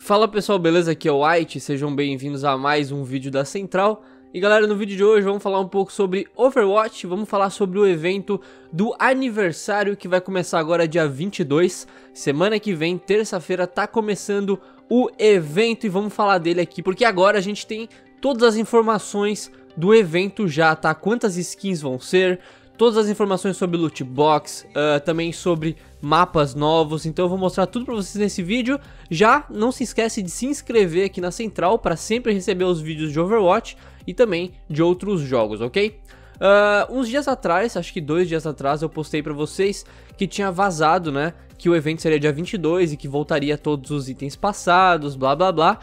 Fala pessoal, beleza? Aqui é o White, sejam bem-vindos a mais um vídeo da Central. E galera, no vídeo de hoje vamos falar um pouco sobre Overwatch, vamos falar sobre o evento do aniversário que vai começar agora dia 22. Semana que vem, terça-feira, tá começando o evento e vamos falar dele aqui, porque agora a gente tem todas as informações do evento já, tá? Quantas skins vão ser, todas as informações sobre loot box, também sobre mapas novos, então eu vou mostrar tudo pra vocês nesse vídeo. Já não se esquece de se inscrever aqui na Central para sempre receber os vídeos de Overwatch e também de outros jogos, ok? Uns dias atrás, acho que 2 dias atrás, eu postei pra vocês que tinha vazado, né, que o evento seria dia 22 e que voltaria todos os itens passados, blá blá blá.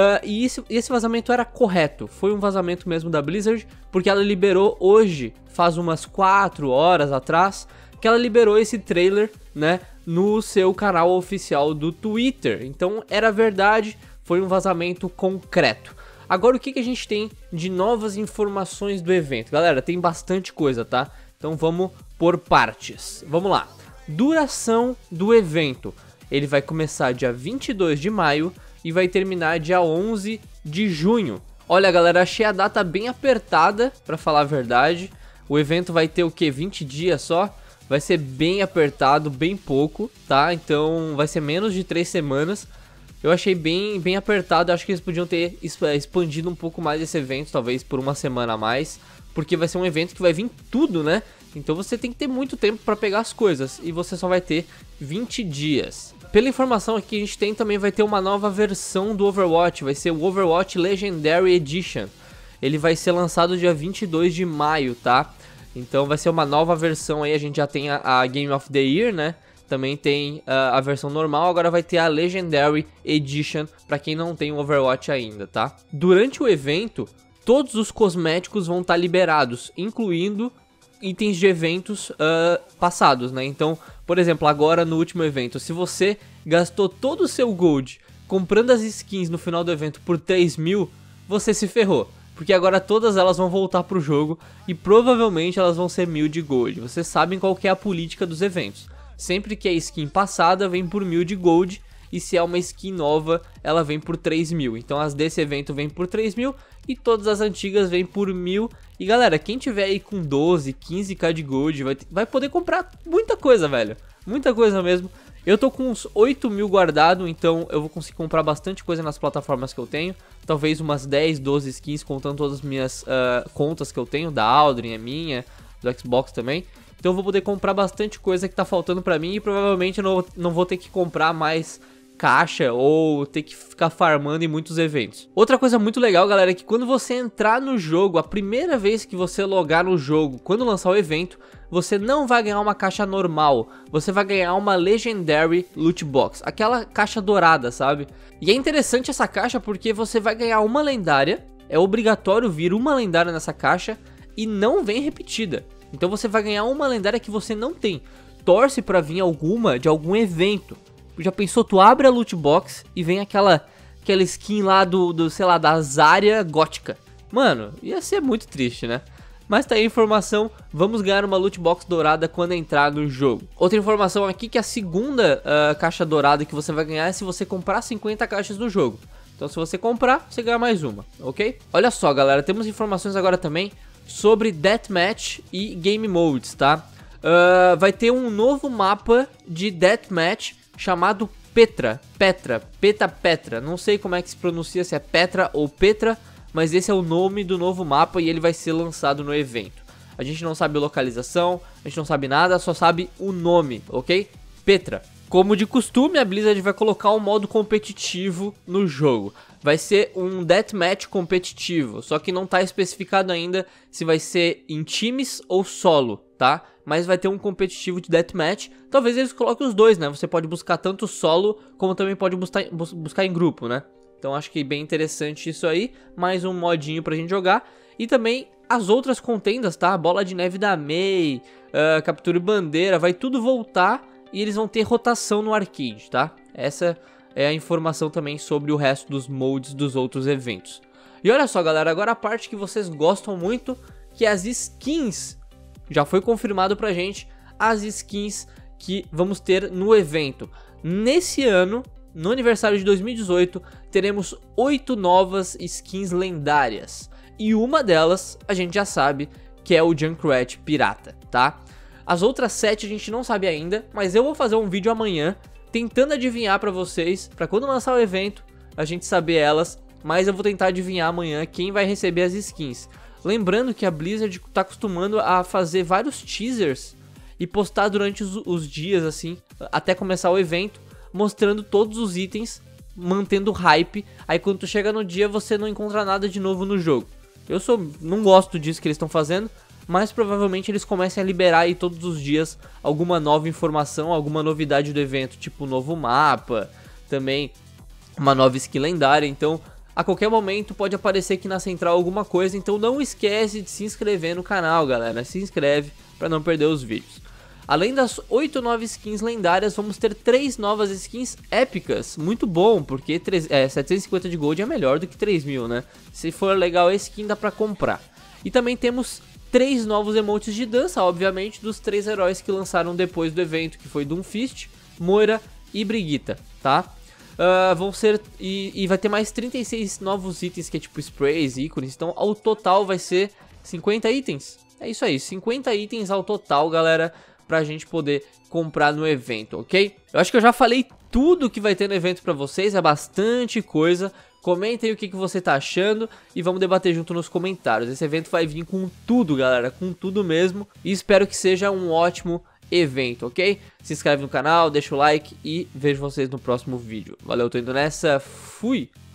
E esse vazamento era correto, foi um vazamento mesmo da Blizzard, porque ela liberou hoje, faz umas 4 horas atrás, que ela liberou esse trailer, né, no seu canal oficial do Twitter. Então era verdade, foi um vazamento concreto. Agora o que a gente tem de novas informações do evento? Galera, tem bastante coisa, tá? Então vamos por partes. Vamos lá. Duração do evento. Ele vai começar dia 22 de maio e vai terminar dia 11 de junho. Olha galera, achei a data bem apertada, pra falar a verdade. O evento vai ter o que? 20 dias só? Vai ser bem apertado, bem pouco, tá? Então vai ser menos de 3 semanas. Eu achei bem apertado, acho que eles podiam ter expandido um pouco mais esse evento, talvez por uma semana a mais, porque vai ser um evento que vai vir tudo, né? Então você tem que ter muito tempo para pegar as coisas, e você só vai ter 20 dias. Pela informação aqui que a gente tem, também vai ter uma nova versão do Overwatch, vai ser o Overwatch Legendary Edition. Ele vai ser lançado dia 22 de maio, tá? Então vai ser uma nova versão aí, a gente já tem a Game of the Year, né? Também tem a versão normal, agora vai ter a Legendary Edition para quem não tem o Overwatch ainda, tá? Durante o evento, todos os cosméticos vão estar liberados, incluindo itens de eventos passados, né? Então, por exemplo, agora no último evento, se você gastou todo o seu gold comprando as skins no final do evento por 3.000, você se ferrou. Porque agora todas elas vão voltar pro jogo e provavelmente elas vão ser 1.000 de gold. Vocês sabem qual que é a política dos eventos. Sempre que é skin passada, vem por 1.000 de gold. E se é uma skin nova, ela vem por 3.000. Então as desse evento vem por 3.000 e todas as antigas vem por 1.000. E galera, quem tiver aí com 12, 15k de gold vai poder comprar muita coisa, velho. Muita coisa mesmo. Eu tô com uns 8.000 guardado, então eu vou conseguir comprar bastante coisa nas plataformas que eu tenho. Talvez umas 10, 12 skins, contando todas as minhas contas que eu tenho. Da Aldrin, a minha, do Xbox também. Então eu vou poder comprar bastante coisa que tá faltando pra mim. E provavelmente eu não vou ter que comprar mais caixa ou ter que ficar farmando em muitos eventos. Outra coisa muito legal, galera, é que quando você entrar no jogo, a primeira vez que você logar no jogo, quando lançar o evento, você não vai ganhar uma caixa normal, você vai ganhar uma Legendary Loot Box, aquela caixa dourada, sabe? E é interessante essa caixa porque você vai ganhar uma lendária, é obrigatório vir uma lendária nessa caixa e não vem repetida. Então você vai ganhar uma lendária que você não tem, torce pra vir alguma de algum evento. Já pensou, tu abre a loot box e vem aquela skin lá sei lá, da Zarya gótica. Mano, ia ser muito triste, né? Mas tá aí a informação, vamos ganhar uma loot box dourada quando entrar no jogo. Outra informação aqui que a segunda caixa dourada que você vai ganhar é se você comprar 50 caixas no jogo. Então se você comprar, você ganha mais uma, ok? Olha só galera, temos informações agora também sobre Deathmatch e Game Modes, tá? Vai ter um novo mapa de Deathmatch chamado Petra, não sei como é que se pronuncia, se é Petra ou Petra, mas esse é o nome do novo mapa e ele vai ser lançado no evento. A gente não sabe a localização, a gente não sabe nada, só sabe o nome, ok? Petra. Como de costume, a Blizzard vai colocar um modo competitivo no jogo. Vai ser um deathmatch competitivo, só que não tá especificado ainda se vai ser em times ou solo, tá? Mas vai ter um competitivo de deathmatch. Talvez eles coloquem os dois, né? Você pode buscar tanto solo, como também pode buscar em grupo, né? Então acho que bem interessante isso aí. Mais um modinho pra gente jogar. E também as outras contendas, tá? Bola de neve da Mei, captura e bandeira, vai tudo voltar. E eles vão ter rotação no arcade, tá? Essa é a informação também sobre o resto dos modes dos outros eventos. E olha só galera, agora a parte que vocês gostam muito, que é as skins. Já foi confirmado pra gente as skins que vamos ter no evento. Nesse ano, no aniversário de 2018, teremos 8 novas skins lendárias. E uma delas, a gente já sabe, que é o Junkrat Pirata, tá? As outras 7 a gente não sabe ainda, mas eu vou fazer um vídeo amanhã tentando adivinhar pra vocês, pra quando lançar o evento, a gente saber elas, mas eu vou tentar adivinhar amanhã quem vai receber as skins. Lembrando que a Blizzard tá acostumando a fazer vários teasers e postar durante os dias, assim, até começar o evento, mostrando todos os itens, mantendo hype. Aí quando tu chega no dia, você não encontra nada de novo no jogo. Não gosto disso que eles estão fazendo, mas provavelmente eles comecem a liberar aí todos os dias alguma nova informação, alguma novidade do evento, tipo um novo mapa, também uma nova skin lendária. Então a qualquer momento pode aparecer aqui na central alguma coisa, então não esquece de se inscrever no canal, galera. Se inscreve para não perder os vídeos. Além das 8 novas skins lendárias, vamos ter 3 novas skins épicas. Muito bom, porque 750 de gold é melhor do que 3.000, né? Se for legal a skin, dá pra comprar. E também temos 3 novos emotes de dança, obviamente, dos 3 heróis que lançaram depois do evento, que foi Doomfist, Moira e Brigitte, tá? Vão ser... E vai ter mais 36 novos itens, que é tipo sprays, ícones. Então, ao total vai ser 50 itens. É isso aí, 50 itens ao total, galera, pra gente poder comprar no evento, ok? Eu acho que eu já falei tudo que vai ter no evento pra vocês, é bastante coisa. Comenta aí o que você tá achando e vamos debater junto nos comentários. Esse evento vai vir com tudo, galera, com tudo mesmo. E espero que seja um ótimo evento, ok? Se inscreve no canal, deixa o like e vejo vocês no próximo vídeo. Valeu, tô indo nessa, fui!